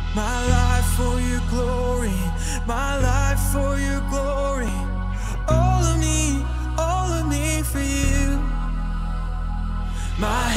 My life for your glory, my life for your glory. All of me for you. My